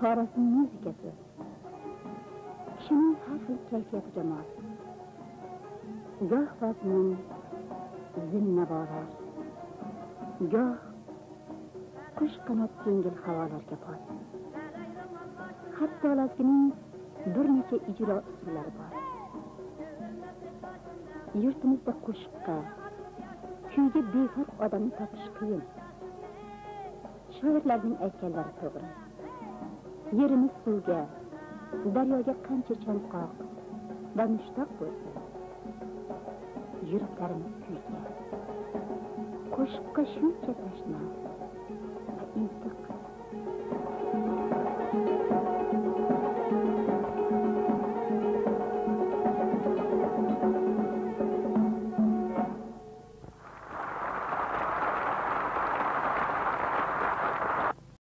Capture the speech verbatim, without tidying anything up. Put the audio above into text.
Xorazm muzikasi kishining har xil kayfiyatiga mos. Goh vazmin, zinnavolar, goh qush qanot yengil havolarga bor. Hatto lazgining bir necha ijro usullari bor. Yurtimizda qo'shiqqa, kuyga befarq odamni topish qiyin. Shoirlarning aytganlari to'g'ri. Yerimiz suvga, daryoga qancha chanqoq va mushtoq bo'lsa, yuraklarimiz kuyga, qo'shiqqa shuncha tashna va intiq.